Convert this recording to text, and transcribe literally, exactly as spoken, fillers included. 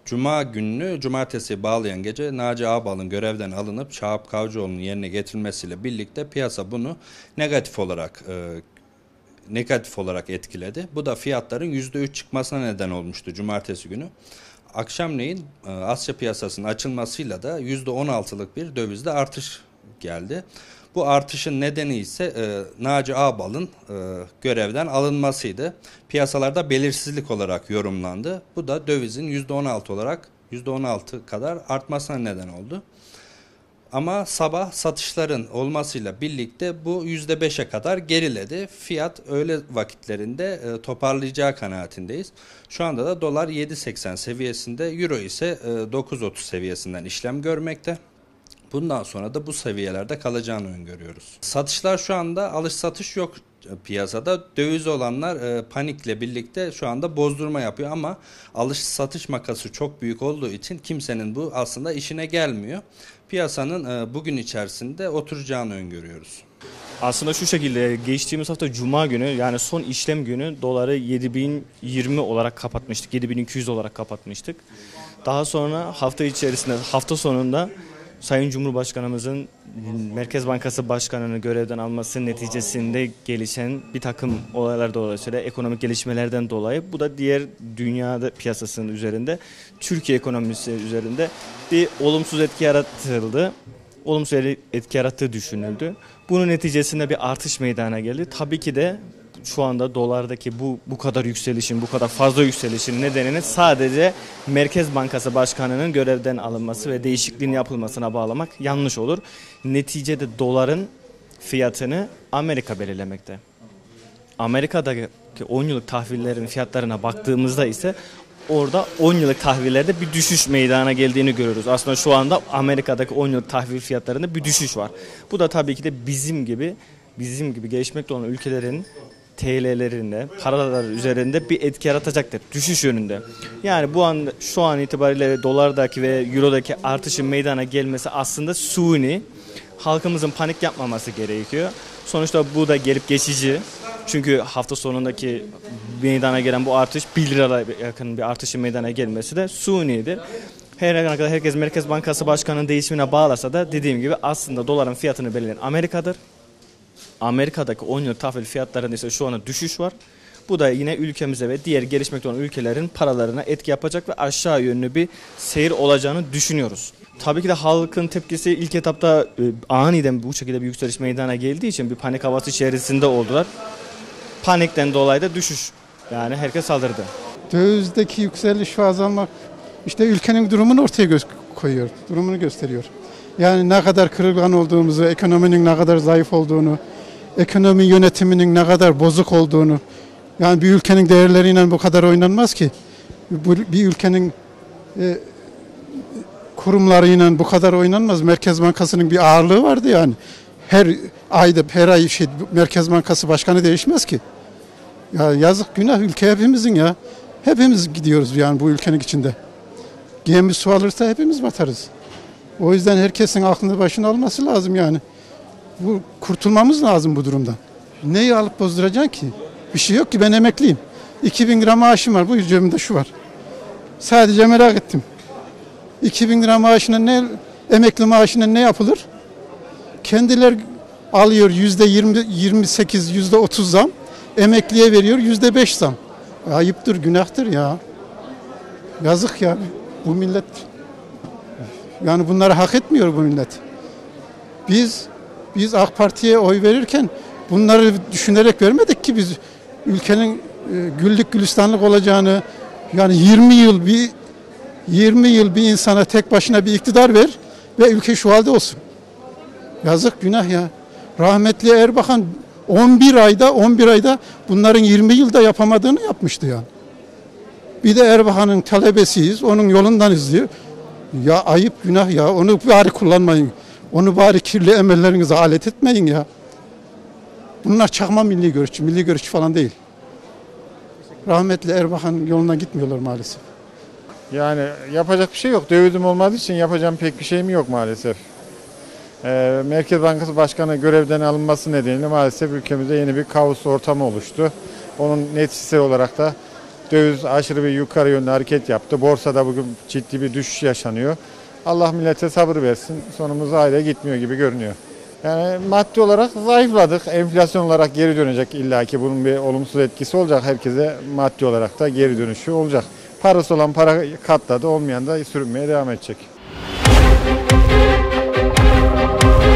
Cuma gününü cumartesiye bağlayan gece Naci Ağbal'ın görevden alınıp Şahap Kavcıoğlu'nun yerine getirilmesiyle birlikte piyasa bunu negatif olarak e, negatif olarak etkiledi. Bu da fiyatların yüzde üç çıkmasına neden olmuştu cumartesi günü. Akşamleyin e, Asya piyasasının açılmasıyla da yüzde on altılık bir dövizde artış geldi. Bu artışın nedeni ise e, Naci Ağbal'ın e, görevden alınmasıydı. Piyasalarda belirsizlik olarak yorumlandı. Bu da dövizin yüzde on altı olarak yüzde on altı kadar artmasına neden oldu. Ama sabah satışların olmasıyla birlikte bu yüzde beşe kadar geriledi. Fiyat öğle vakitlerinde e, toparlayacağı kanaatindeyiz. Şu anda da dolar yedi seksen seviyesinde, euro ise e, dokuz otuz seviyesinden işlem görmekte. Bundan sonra da bu seviyelerde kalacağını öngörüyoruz. Satışlar şu anda alış satış yok piyasada. Döviz olanlar e, panikle birlikte şu anda bozdurma yapıyor ama alış satış makası çok büyük olduğu için kimsenin bu aslında işine gelmiyor. Piyasanın e, bugün içerisinde oturacağını öngörüyoruz. Aslında şu şekilde geçtiğimiz hafta Cuma günü, yani son işlem günü doları yedi bin yirmi olarak kapatmıştık. yedi bin iki yüz olarak kapatmıştık. Daha sonra hafta içerisinde, hafta sonunda Sayın Cumhurbaşkanımızın Merkez Bankası Başkanı'nı görevden alması neticesinde gelişen bir takım olaylar dolayısıyla ekonomik gelişmelerden dolayı, bu da diğer dünyada piyasasının üzerinde, Türkiye ekonomisi üzerinde bir olumsuz etki yaratıldı. Olumsuz etki yarattığı düşünüldü. Bunun neticesinde bir artış meydana geldi. Tabii ki de şu anda dolardaki bu bu kadar yükselişin, bu kadar fazla yükselişin nedenini sadece Merkez Bankası Başkanı'nın görevden alınması ve değişikliğin yapılmasına bağlamak yanlış olur. Neticede doların fiyatını Amerika belirlemekte. Amerika'daki on yıllık tahvillerin fiyatlarına baktığımızda ise orada on yıllık tahvillerde bir düşüş meydana geldiğini görüyoruz. Aslında şu anda Amerika'daki on yıllık tahvil fiyatlarında bir düşüş var. Bu da tabii ki de bizim gibi bizim gibi gelişmekte olan ülkelerin T L'lerinde, paralar üzerinde bir etki yaratacaktır. Düşüş yönünde. Yani bu an, şu an itibariyle dolardaki ve eurodaki artışın meydana gelmesi aslında suni. Halkımızın panik yapmaması gerekiyor. Sonuçta bu da gelip geçici. Çünkü hafta sonundaki meydana gelen bu artış bir liraya yakın bir artışın meydana gelmesi de sunidir. Her ne kadar herkes Merkez Bankası Başkanı'nın değişimine bağlasa da dediğim gibi aslında doların fiyatını belirleyen Amerika'dır. Amerika'daki on yıllık tahvil fiyatlarında ise şu anda düşüş var. Bu da yine ülkemize ve diğer gelişmekte olan ülkelerin paralarına etki yapacak ve aşağı yönlü bir seyir olacağını düşünüyoruz. Tabii ki de halkın tepkisi ilk etapta e, aniden bu şekilde bir yükseliş meydana geldiği için bir panik havası içerisinde oldular. Panikten dolayı da düşüş. Yani herkes saldırdı. Dövizdeki yükseliş ve azalmak işte ülkenin durumunu ortaya gö- koyuyor, durumunu gösteriyor. Yani ne kadar kırılgan olduğumuzu, ekonominin ne kadar zayıf olduğunu, ekonomi yönetiminin ne kadar bozuk olduğunu, yani bir ülkenin değerleriyle bu kadar oynanmaz ki. Bu, bir ülkenin e, kurumlarıyla bu kadar oynanmaz. Merkez Bankası'nın bir ağırlığı vardı yani. Her ayda, her ay şey, Merkez Bankası Başkanı değişmez ki. Ya yazık günah ülke hepimizin ya. Hepimiz gidiyoruz yani bu ülkenin içinde. Gemi su alırsa hepimiz batarız. O yüzden herkesin aklını başına alması lazım yani. Bu kurtulmamız lazım bu durumdan. Neyi alıp bozduracaksın ki? Bir şey yok ki, ben emekliyim. iki bin lira maaşım var, bu cebimde şu var. Sadece merak ettim. iki bin lira maaşına ne, emekli maaşına ne yapılır? Kendiler alıyor yüzde yirmi, yirmi sekiz, yüzde otuz zam. Emekliye veriyor yüzde beş zam. Ayıptır, günahtır ya. Yazık ya bu millet. Yani bunları hak etmiyor bu millet. Biz biz AK Parti'ye oy verirken bunları düşünerek vermedik ki, biz ülkenin e, güllük gülistanlık olacağını, yani yirmi yıl bir yirmi yıl bir insana tek başına bir iktidar ver ve ülke şu halde olsun. Yazık günah ya. Rahmetli Erbakan on bir ayda on bir ayda bunların yirmi yılda yapamadığını yapmıştı yani. Bir de Erbakan'ın talebesiyiz, onun yolundan izliyor. Ya ayıp günah ya, onu bari kullanmayın. Onu bari kirli emellerinize alet etmeyin ya. Bunlar çakma milli görüşçü, milli görüşçü falan değil. Rahmetli Erbakan yoluna gitmiyorlar maalesef. Yani yapacak bir şey yok. Dövizim olmadığı için yapacağım pek bir şeyim yok maalesef. Ee, Merkez Bankası Başkanı görevden alınması nedeniyle maalesef ülkemizde yeni bir kaos ortamı oluştu. Onun neticesi olarak da Döviz aşırı bir yukarı yönlü hareket yaptı. Borsada bugün ciddi bir düşüş yaşanıyor. Allah millete sabır versin. Sonumuz aile gitmiyor gibi görünüyor. Yani maddi olarak zayıfladık. Enflasyon olarak geri dönecek illaki. Bunun bir olumsuz etkisi olacak. Herkese maddi olarak da geri dönüşü olacak. Parası olan para katladı, olmayan da sürünmeye devam edecek.